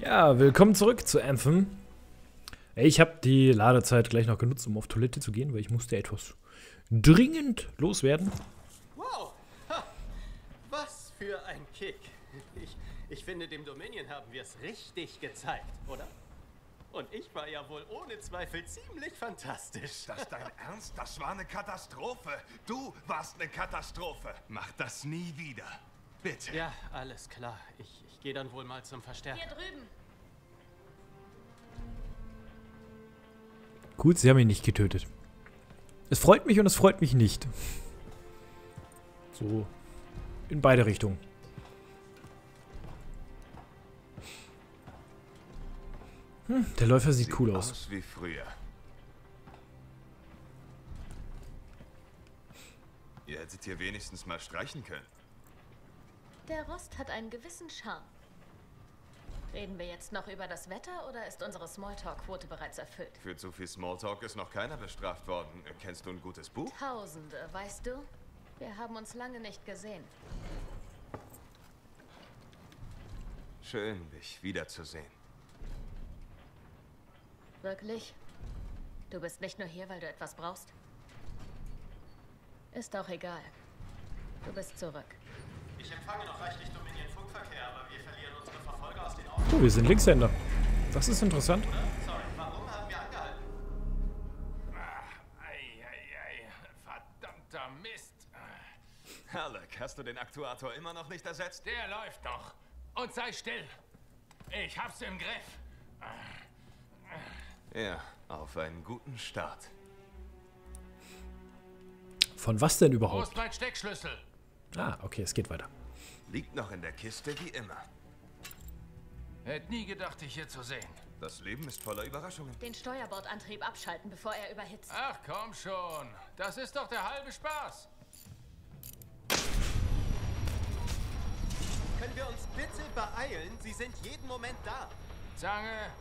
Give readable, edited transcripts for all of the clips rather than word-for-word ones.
Ja, willkommen zurück zu Anthem. Ich habe die Ladezeit gleich noch genutzt, um auf Toilette zu gehen, weil ich musste etwas dringend loswerden. Wow! Ha. Was für ein Kick. Ich finde, dem Dominion haben wir es richtig gezeigt, oder? Und ich war ja wohl ohne Zweifel ziemlich fantastisch. Ist das dein Ernst? Das war eine Katastrophe. Du warst eine Katastrophe. Mach das nie wieder. Bitte. Ja, alles klar. Ich gehe dann wohl mal zum Verstärker. Hier drüben. Gut, sie haben ihn nicht getötet. Es freut mich und es freut mich nicht. So, in beide Richtungen. Der Läufer sieht cool aus. Wie früher. Ihr hättet hier wenigstens mal streichen können. Der Rost hat einen gewissen Charme. Reden wir jetzt noch über das Wetter oder ist unsere Smalltalk-Quote bereits erfüllt? Für zu viel Smalltalk ist noch keiner bestraft worden. Kennst du ein gutes Buch? Tausende, weißt du? Wir haben uns lange nicht gesehen. Schön, dich wiederzusehen. Wirklich? Du bist nicht nur hier, weil du etwas brauchst? Ist auch egal. Du bist zurück. Ich empfange noch reichlich Dominion-Funkverkehr, aber wir verlieren unsere Verfolger aus den Augen. Oh, wir sind Linkshänder. Das ist interessant. Sorry, warum haben wir angehalten? Verdammter Mist. Alec, hast du den Aktuator immer noch nicht ersetzt? Der läuft doch. Und sei still. Ich hab's im Griff. Ja, auf einen guten Start. Von was denn Wo überhaupt? ist mein Steckschlüssel? Ah, okay, es geht weiter. Liegt noch in der Kiste wie immer. Hätte nie gedacht, dich hier zu sehen. Das Leben ist voller Überraschungen. Den Steuerbordantrieb abschalten, bevor er überhitzt. Ach komm schon. Das ist doch der halbe Spaß. Können wir uns bitte beeilen? Sie sind jeden Moment da. Zange.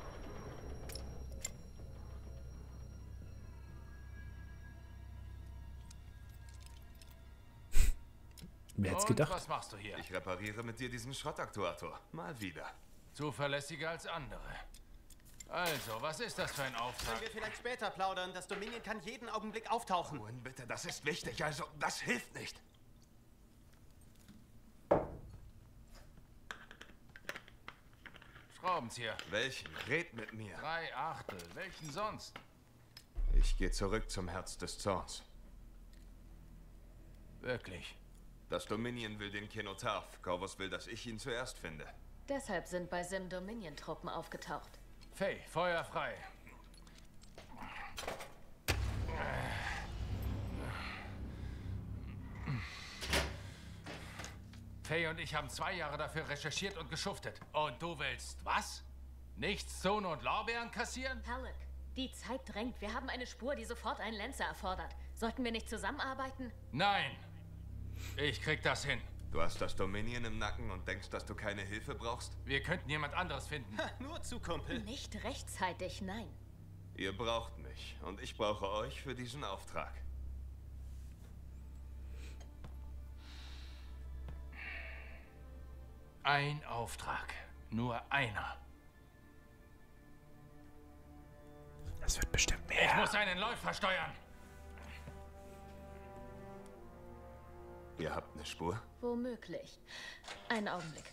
Wer hätte es Und gedacht? was machst du hier? Ich repariere mit dir diesen Schrottaktuator. Mal wieder. Zuverlässiger als andere. Also, was ist das für ein Können Auftrag? wir vielleicht später plaudern? Das Dominion kann jeden Augenblick auftauchen. Owen, bitte, das ist wichtig. Also, das hilft nicht. Schraubenzieher. Welchen? Red mit mir. 3/8. Welchen sonst? Ich gehe zurück zum Herz des Zorns. Wirklich. Das Dominion will den Kenotaph. Corvus will, dass ich ihn zuerst finde. Deshalb sind bei Sim Dominion-Truppen aufgetaucht. Faye, Feuer frei. Faye und ich haben 2 Jahre dafür recherchiert und geschuftet. Und du willst was? Nichts Zone und Lorbeeren kassieren? Halleck, die Zeit drängt. Wir haben eine Spur, die sofort einen Lancer erfordert. Sollten wir nicht zusammenarbeiten? Nein. Ich krieg das hin. Du hast das Dominion im Nacken und denkst, dass du keine Hilfe brauchst? Wir könnten jemand anderes finden. Ha, nur zu, Kumpel. Nicht rechtzeitig, nein. Ihr braucht mich und ich brauche euch für diesen Auftrag. Ein Auftrag. Nur einer. Das wird bestimmt Ich mehr. muss einen Läufer steuern. Ihr habt eine Spur? Womöglich. Einen Augenblick.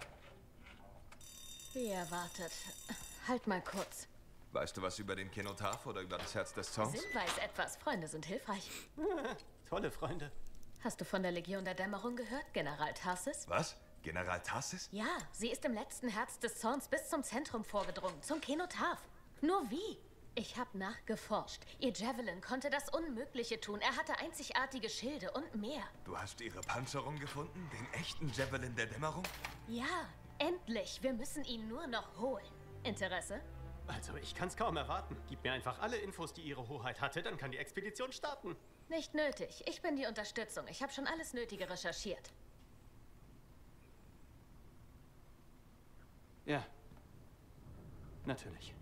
Wie erwartet. Halt mal kurz. Weißt du was über den Kenotaph oder über das Herz des Zorns? Sim weiß etwas. Freunde sind hilfreich. Tolle Freunde. Hast du von der Legion der Dämmerung gehört, General Tarsis? Was? General Tarsis? Ja, sie ist im letzten Herz des Zorns bis zum Zentrum vorgedrungen, zum Kenotaph. Nur wie? Ich habe nachgeforscht. Ihr Javelin konnte das Unmögliche tun. Er hatte einzigartige Schilde und mehr. Du hast ihre Panzerung gefunden? Den echten Javelin der Dämmerung? Ja, endlich. Wir müssen ihn nur noch holen. Interesse? Also, ich kann's kaum erwarten. Gib mir einfach alle Infos, die Ihre Hoheit hatte, dann kann die Expedition starten. Nicht nötig. Ich bin die Unterstützung. Ich habe schon alles Nötige recherchiert. Ja. Natürlich.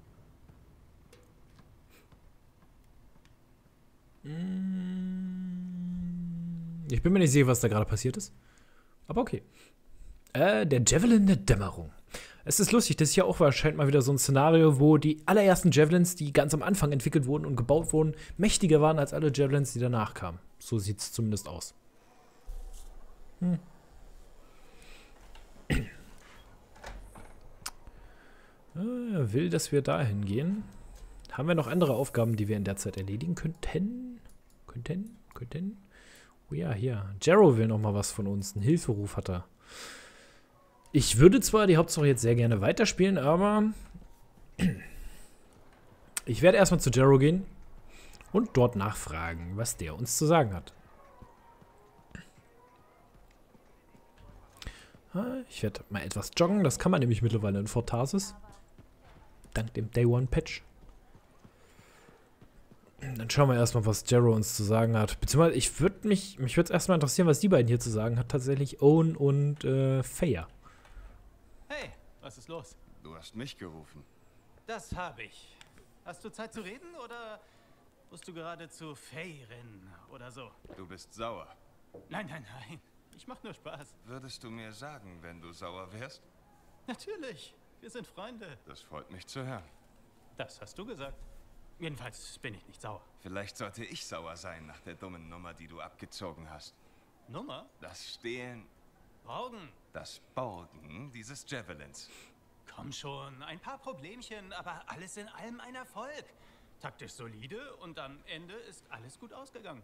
Ich bin mir nicht sicher, was da gerade passiert ist. Aber okay. Der Javelin der Dämmerung. Es ist lustig, das ist ja auch wahrscheinlich mal wieder so ein Szenario, wo die allerersten Javelins, die ganz am Anfang entwickelt wurden und gebaut wurden, mächtiger waren als alle Javelins, die danach kamen. So sieht es zumindest aus. Er will, dass wir dahin gehen. Haben wir noch andere Aufgaben, die wir in der Zeit erledigen könnten? Oh ja, hier. Jarrow will noch mal was von uns. Einen Hilferuf hat er. Ich würde zwar die Hauptstory jetzt sehr gerne weiterspielen, aber ich werde erstmal zu Jarrow gehen und dort nachfragen, was der uns zu sagen hat. Ich werde mal etwas joggen. Das kann man nämlich mittlerweile in Fort Tarsis. Dank dem Day One Patch. Dann schauen wir erstmal, was Jarrow uns zu sagen hat. Beziehungsweise mich würde es erstmal interessieren, was die beiden hier zu sagen hat. Tatsächlich Owen und Faya. Hey, was ist los? Du hast mich gerufen. Das habe ich. Hast du Zeit zu reden oder musst du gerade zu Feyrin oder so? Du bist sauer. Nein. Ich mach nur Spaß. Würdest du mir sagen, wenn du sauer wärst? Natürlich. Wir sind Freunde. Das freut mich zu hören. Das hast du gesagt. Jedenfalls bin ich nicht sauer. Vielleicht sollte ich sauer sein nach der dummen Nummer, die du abgezogen hast. Nummer? Das Stehlen, Borgen. das Borgen dieses Javelins. Komm schon, ein paar Problemchen, aber alles in allem ein Erfolg. Taktisch solide und am Ende ist alles gut ausgegangen.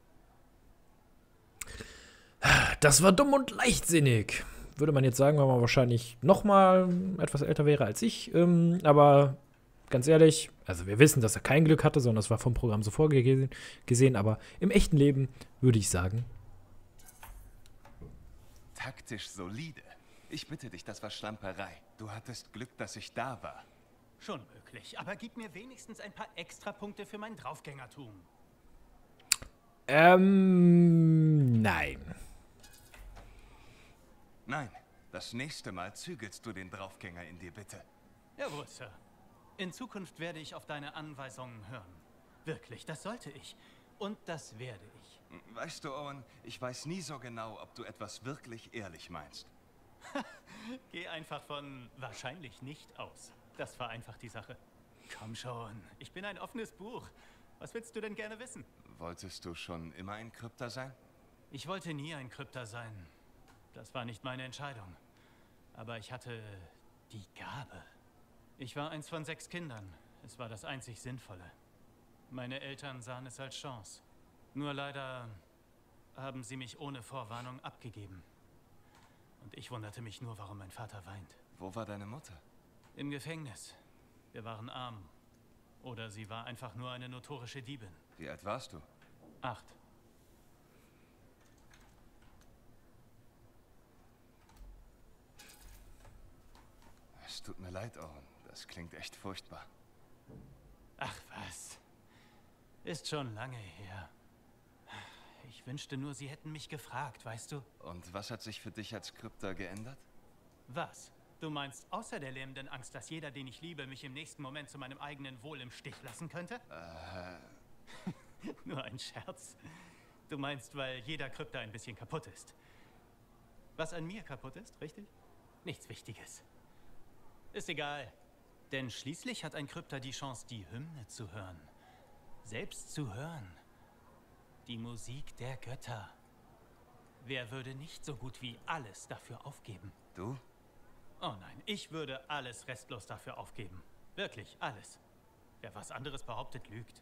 Das war dumm und leichtsinnig. Würde man jetzt sagen, wenn man wahrscheinlich noch mal etwas älter wäre als ich. Aber ganz ehrlich, also wir wissen, dass er kein Glück hatte, sondern das war vom Programm so vorgesehen. Aber im echten Leben würde ich sagen. Taktisch solide. Ich bitte dich, das war Schlamperei. Du hattest Glück, dass ich da war. Schon möglich, aber gib mir wenigstens ein paar Extrapunkte für mein Draufgängertum. Nein. Nein, das nächste Mal zügelst du den Draufgänger in dir, bitte. Jawohl, Sir. In Zukunft werde ich auf deine Anweisungen hören. Wirklich, das sollte ich. Und das werde ich. Weißt du, Owen, ich weiß nie so genau, ob du etwas wirklich ehrlich meinst. Geh einfach von wahrscheinlich nicht aus. Das vereinfacht die Sache. Komm schon, ich bin ein offenes Buch. Was willst du denn gerne wissen? Wolltest du schon immer ein Krypter sein? Ich wollte nie ein Krypter sein. Das war nicht meine Entscheidung. Aber ich hatte die Gabe. Ich war eins von 6 Kindern. Es war das einzig Sinnvolle. Meine Eltern sahen es als Chance. Nur leider haben sie mich ohne Vorwarnung abgegeben. Und ich wunderte mich nur, warum mein Vater weint. Wo war deine Mutter? Im Gefängnis. Wir waren arm. Oder sie war einfach nur eine notorische Diebin. Wie alt warst du? 8. Es tut mir leid, Owen. Das klingt echt furchtbar. Ach was. Ist schon lange her. Ich wünschte nur, sie hätten mich gefragt, weißt du? Und was hat sich für dich als Krypter geändert? Was? Du meinst, außer der lähmenden Angst, dass jeder, den ich liebe, mich im nächsten Moment zu meinem eigenen Wohl im Stich lassen könnte? Nur ein Scherz. Du meinst, weil jeder Krypter ein bisschen kaputt ist. Was an mir kaputt ist, richtig? Nichts Wichtiges. Ist egal. Denn schließlich hat ein Krypter die Chance, die Hymne zu hören. Selbst zu hören. Die Musik der Götter. Wer würde nicht so gut wie alles dafür aufgeben? Du? Oh nein, ich würde alles restlos dafür aufgeben. Wirklich, alles. Wer was anderes behauptet, lügt.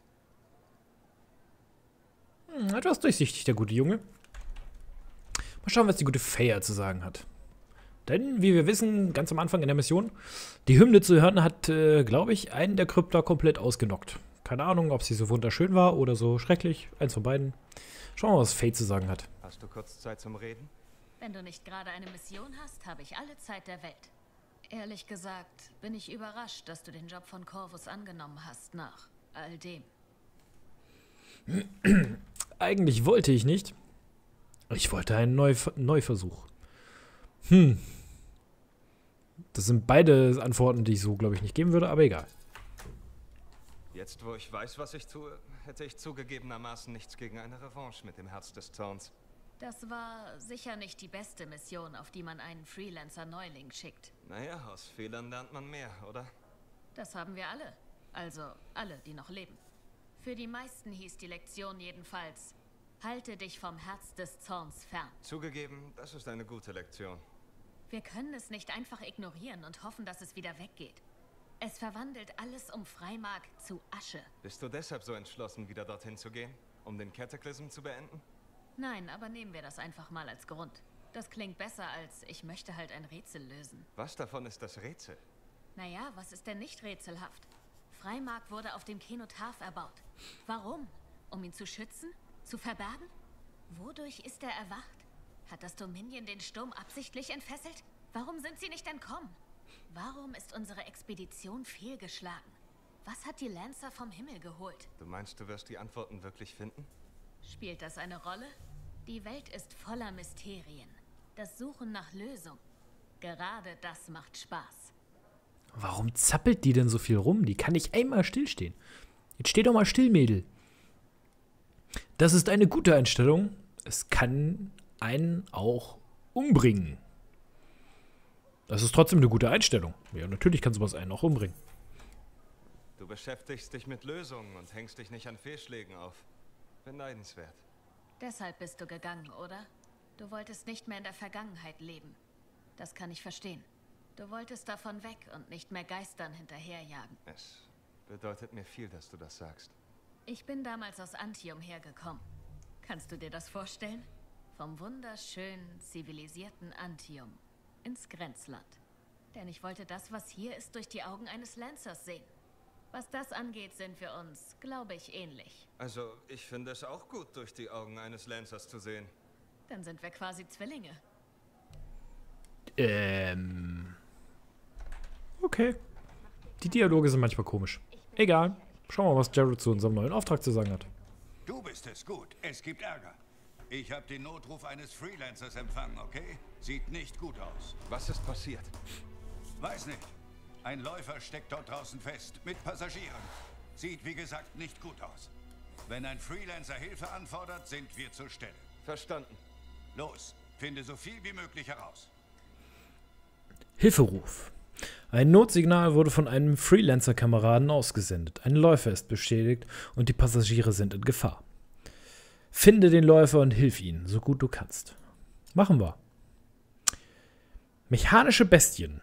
Etwas durchsichtig, der gute Junge. Mal schauen, was die gute Faya zu sagen hat. Denn, wie wir wissen, ganz am Anfang in der Mission, die Hymne zu hören hat, glaube ich, einen der Krypter komplett ausgenockt. Keine Ahnung, ob sie so wunderschön war oder so schrecklich. Eins von beiden. Schauen wir mal, was Faye zu sagen hat. Hast du kurz Zeit zum Reden? Wenn du nicht gerade eine Mission hast, habe ich alle Zeit der Welt. Ehrlich gesagt, bin ich überrascht, dass du den Job von Corvus angenommen hast nach all dem. Eigentlich wollte ich nicht. Ich wollte einen Neuversuch. Das sind beide Antworten, die ich so, glaube ich, nicht geben würde, aber egal. Jetzt, wo ich weiß, was ich tue, hätte ich zugegebenermaßen nichts gegen eine Revanche mit dem Herz des Zorns. Das war sicher nicht die beste Mission, auf die man einen Freelancer-Neuling schickt. Naja, aus Fehlern lernt man mehr, oder? Das haben wir alle. Also alle, die noch leben. Für die meisten hieß die Lektion jedenfalls: Halte dich vom Herz des Zorns fern. Zugegeben, das ist eine gute Lektion. Wir können es nicht einfach ignorieren und hoffen, dass es wieder weggeht. Es verwandelt alles um Freimark zu Asche. Bist du deshalb so entschlossen, wieder dorthin zu gehen? Um den Cataclysm zu beenden? Nein, aber nehmen wir das einfach mal als Grund. Das klingt besser als: Ich möchte halt ein Rätsel lösen. Was davon ist das Rätsel? Naja, was ist denn nicht rätselhaft? Freimark wurde auf dem Kenotaph erbaut. Warum? Um ihn zu schützen? Zu verbergen? Wodurch ist er erwacht? Hat das Dominion den Sturm absichtlich entfesselt? Warum sind sie nicht entkommen? Warum ist unsere Expedition fehlgeschlagen? Was hat die Lancer vom Himmel geholt? Du meinst, du wirst die Antworten wirklich finden? Spielt das eine Rolle? Die Welt ist voller Mysterien. Das Suchen nach Lösung. Gerade das macht Spaß. Warum zappelt die denn so viel rum? Die kann nicht einmal stillstehen. Jetzt steh doch mal still, Mädel. Das ist eine gute Einstellung. Es kann einen auch umbringen. Das ist trotzdem eine gute Einstellung. Ja, natürlich kann sowas einen auch umbringen. Du beschäftigst dich mit Lösungen und hängst dich nicht an Fehlschlägen auf. Beneidenswert. Deshalb bist du gegangen, oder? Du wolltest nicht mehr in der Vergangenheit leben. Das kann ich verstehen. Du wolltest davon weg und nicht mehr Geistern hinterherjagen. Es bedeutet mir viel, dass du das sagst. Ich bin damals aus Antium hergekommen. Kannst du dir das vorstellen? Vom wunderschönen, zivilisierten Antium ins Grenzland. Denn ich wollte das, was hier ist, durch die Augen eines Lancers sehen. Was das angeht, sind wir uns, glaube ich, ähnlich. Also, ich finde es auch gut, durch die Augen eines Lancers zu sehen. Dann sind wir quasi Zwillinge. Okay. Die Dialoge sind manchmal komisch. Egal. Schauen wir mal, was Jared zu unserem neuen Auftrag zu sagen hat. Du bist es, gut. Es gibt Ärger. Ich habe den Notruf eines Freelancers empfangen, okay? Sieht nicht gut aus. Was ist passiert? Weiß nicht. Ein Läufer steckt dort draußen fest, mit Passagieren. Sieht, wie gesagt, nicht gut aus. Wenn ein Freelancer Hilfe anfordert, sind wir zur Stelle. Verstanden. Los, finde so viel wie möglich heraus. Hilferuf. Ein Notsignal wurde von einem Freelancer-Kameraden ausgesendet. Ein Läufer ist beschädigt und die Passagiere sind in Gefahr. Finde den Läufer und hilf ihnen, so gut du kannst. Machen wir. Mechanische Bestien.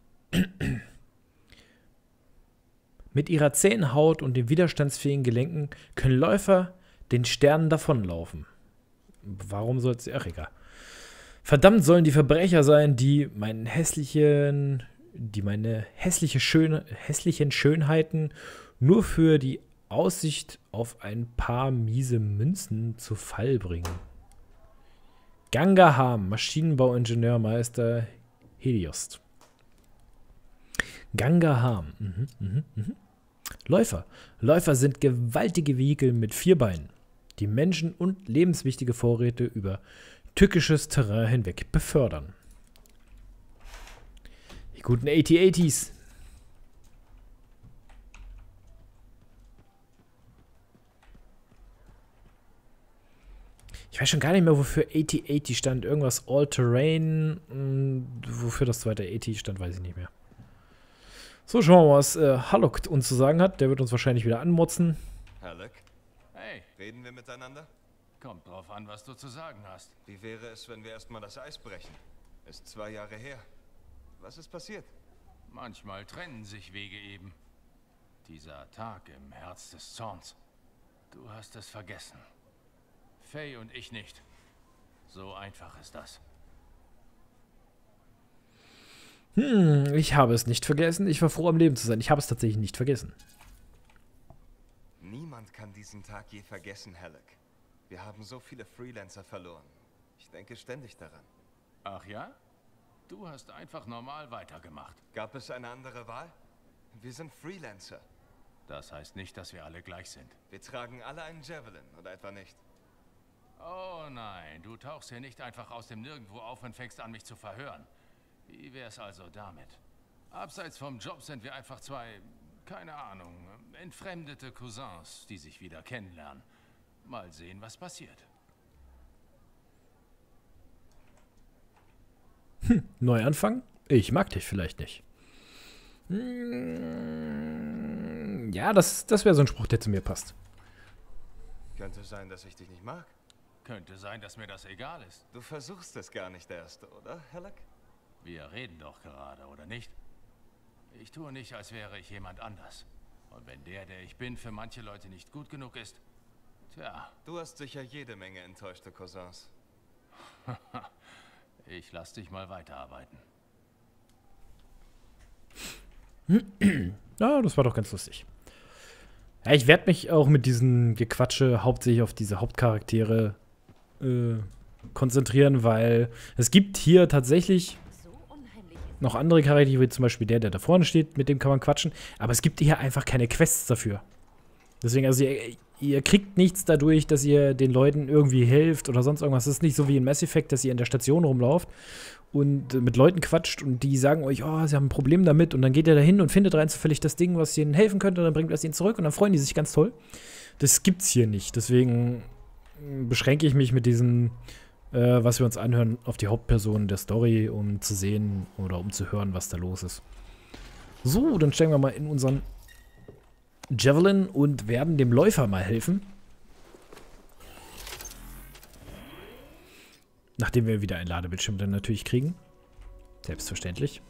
Mit ihrer zähen Haut und den widerstandsfähigen Gelenken können Läufer den Sternen davonlaufen. Warum soll es... Ach, egal. Verdammt sollen die Verbrecher sein, die meine hässlichen Schönheiten nur für die Aussicht auf ein paar miese Münzen zu Fall bringen. Gangaham, Maschinenbauingenieurmeister Heliost. Gangaham. Läufer. Läufer sind gewaltige Vehikel mit 4 Beinen, die Menschen und lebenswichtige Vorräte über tückisches Terrain hinweg befördern. Die guten AT-ATs. Ich weiß schon gar nicht mehr, wofür AT-AT stand. Irgendwas All-Terrain. Wofür das zweite AT stand, weiß ich nicht mehr. So, schauen wir mal, was Haluk uns zu sagen hat. Der wird uns wahrscheinlich wieder anmotzen. Haluk, Hey, reden wir miteinander? kommt drauf an, was du zu sagen hast. Wie wäre es, wenn wir erstmal das Eis brechen? Ist 2 Jahre her. Was ist passiert? Manchmal trennen sich Wege eben. Dieser Tag im Herz des Zorns. Du hast es vergessen. Faye und ich nicht. So einfach ist das. Ich habe es nicht vergessen. Ich war froh, am Leben zu sein. Ich habe es tatsächlich nicht vergessen. Niemand kann diesen Tag je vergessen, Haluk. Wir haben so viele Freelancer verloren. Ich denke ständig daran. Ach ja? Du hast einfach normal weitergemacht. Gab es eine andere Wahl? Wir sind Freelancer. Das heißt nicht, dass wir alle gleich sind. Wir tragen alle einen Javelin, oder etwa nicht? Oh nein, du tauchst hier nicht einfach aus dem Nirgendwo auf und fängst an, mich zu verhören. Wie wär's also damit? Abseits vom Job sind wir einfach 2, keine Ahnung, entfremdete Cousins, die sich wieder kennenlernen. Mal sehen, was passiert. Neuanfang? Ich mag dich vielleicht nicht. Ja, das wäre so ein Spruch, der zu mir passt. Könnte sein, dass ich dich nicht mag. Könnte sein, dass mir das egal ist. Du versuchst es gar nicht erst, oder, Halleck? Wir reden doch gerade, oder nicht? Ich tue nicht, als wäre ich jemand anders. Und wenn der ich bin, für manche Leute nicht gut genug ist, tja. Du hast sicher jede Menge enttäuschte Cousins. Ich lass dich mal weiterarbeiten. Ja, das war doch ganz lustig. Ja, ich werde mich auch mit diesem Gequatsche hauptsächlich auf diese Hauptcharaktere konzentrieren, weil es gibt hier tatsächlich noch andere Charaktere, wie zum Beispiel der da vorne steht, mit dem kann man quatschen, aber es gibt hier einfach keine Quests dafür. Deswegen, also ihr kriegt nichts dadurch, dass ihr den Leuten irgendwie helft oder sonst irgendwas. Es ist nicht so wie in Mass Effect, dass ihr in der Station rumlauft und mit Leuten quatscht und die sagen euch, oh, sie haben ein Problem damit und dann geht ihr da hin und findet rein zufällig das Ding, was ihnen helfen könnte und dann bringt das ihnen zurück und dann freuen die sich ganz toll. Das gibt's hier nicht. Deswegen beschränke ich mich mit diesem, was wir uns anhören, auf die Hauptpersonen der Story, um zu sehen oder um zu hören, was da los ist. So, dann steigen wir mal in unseren Javelin und werden dem Läufer mal helfen. Nachdem wir wieder einen Ladebildschirm dann natürlich kriegen. Selbstverständlich.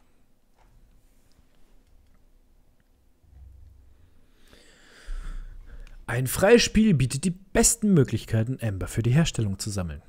Ein freies Spiel bietet die besten Möglichkeiten, Amber für die Herstellung zu sammeln.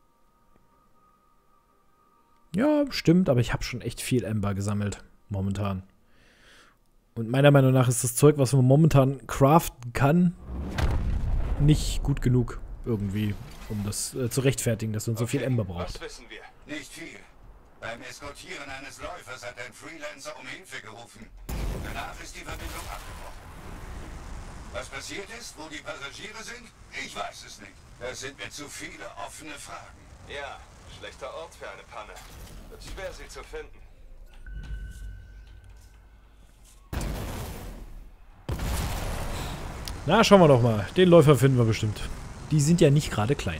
Ja, stimmt, aber ich habe schon echt viel Amber gesammelt, momentan. Und meiner Meinung nach ist das Zeug, was man momentan craften kann, nicht gut genug irgendwie, um das zu rechtfertigen, dass man so viel Amber braucht. Was wissen wir? Nicht viel. Beim Eskortieren eines Läufers hat ein Freelancer um Hilfe gerufen. Danach ist die Verbindung abgebrochen. Was passiert ist, wo die Passagiere sind? Ich weiß es nicht. Es sind mir zu viele offene Fragen. Ja, schlechter Ort für eine Panne. Wird schwer, sie zu finden. Na, schauen wir doch mal. Den Läufer finden wir bestimmt. Die sind ja nicht gerade klein.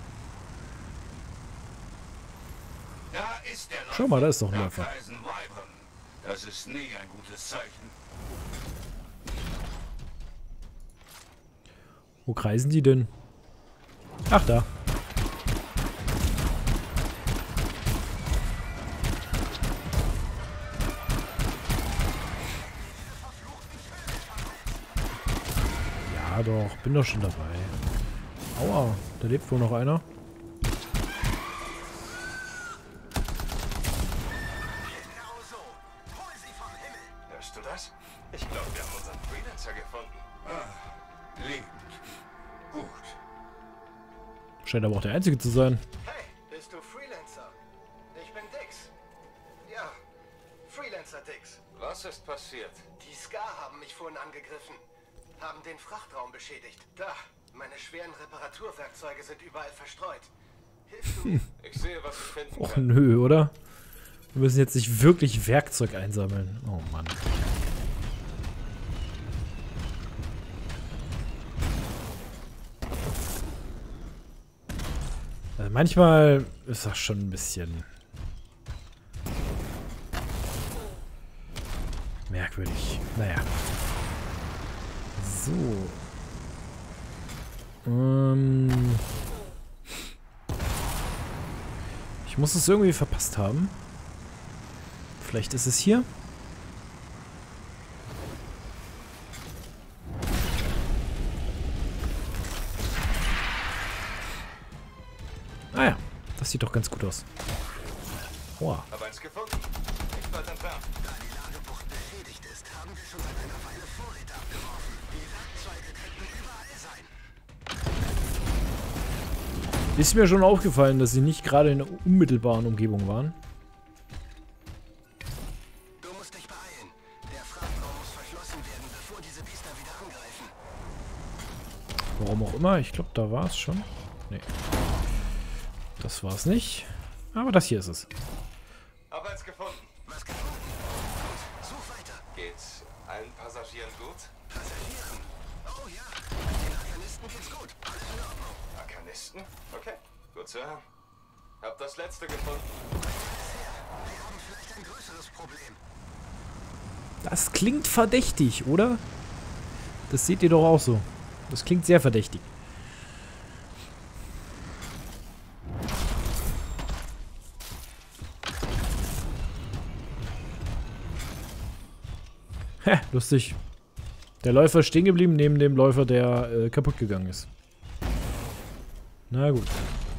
Da ist der Läufer. Schau mal, da ist doch ein Läufer. Das ist nie ein gutes Zeichen. Wo kreisen die denn? Ach, da. Ja doch, bin doch schon dabei. Aua, da lebt wohl noch einer. Hörst du das? Ich glaube, wir haben unseren Freelancer gefunden. Lebend. Gut. Scheint aber auch der Einzige zu sein. Hey, bist du Freelancer? Ich bin Dix. Ja, Freelancer Dix. Was ist passiert? Die Scar haben mich vorhin angegriffen. Haben den Frachtraum beschädigt. Da, meine schweren Reparaturwerkzeuge sind überall verstreut. Hilfst du mir? Ich sehe, was ich finden Och kann. nö, oder? Wir müssen jetzt nicht wirklich Werkzeug einsammeln. Oh Mann. Also manchmal ist das schon ein bisschen merkwürdig. Naja. So. Ich muss es irgendwie verpasst haben. Vielleicht ist es hier. Ah ja, das sieht doch ganz gut aus. Wow. Hab eins gefunden. Nicht weit entfernt. Da die Ladebucht beschädigt ist, haben wir schon seit einer Weile Vorräte abgeworfen. Die Werkzeuge könnten überall sein. Ist mir schon aufgefallen, dass sie nicht gerade in der unmittelbaren Umgebung waren. Du musst dich beeilen. Der Frachtraum muss verschlossen werden, bevor diese Biester wieder angreifen. Warum auch immer. Ich glaube, da war es schon. Nee. Das war es nicht. Aber das hier ist es. Hab eins gefunden. Was gefunden? Gut, such weiter. Geht's allen Passagieren gut? Passagieren. Oh ja, den Arkanisten geht's gut. Alles in Ordnung. Arkanisten? Okay, gut zu hören. Hab das letzte gefunden. Sehr Wir haben vielleicht ein größeres Problem. Das klingt verdächtig, oder? Das seht ihr doch auch so. Das klingt sehr verdächtig. Hä, lustig. Der Läufer ist stehen geblieben neben dem Läufer, der kaputt gegangen ist. Na gut.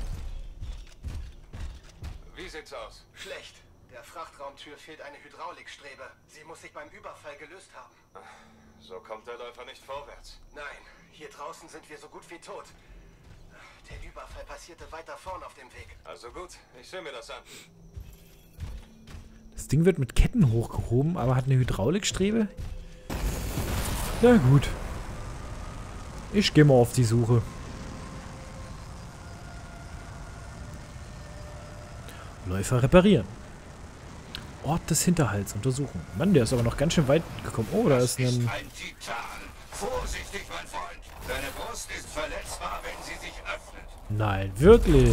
Wie sieht's aus? Schlecht. Der Frachtraumtür fehlt eine Hydraulikstrebe. Sie muss sich beim Überfall gelöst haben. So kommt der Läufer nicht vorwärts. Nein, hier draußen sind wir so gut wie tot. Der Überfall passierte weiter vorn auf dem Weg. Also gut, ich sehe mir das an. Das Ding wird mit Ketten hochgehoben, aber hat eine Hydraulikstrebe? Na gut. Ich gehe mal auf die Suche. Läufer reparieren. Ort des Hinterhalts untersuchen. Mann, der ist aber noch ganz schön weit gekommen. Oh, da ist Das ist ein... ein Titan. Vorsichtig, mein Freund. Deine Brust ist verletzbar, wenn sie sich öffnet. Nein, wirklich.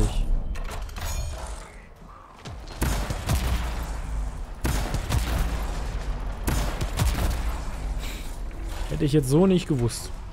Hätte ich jetzt so nicht gewusst.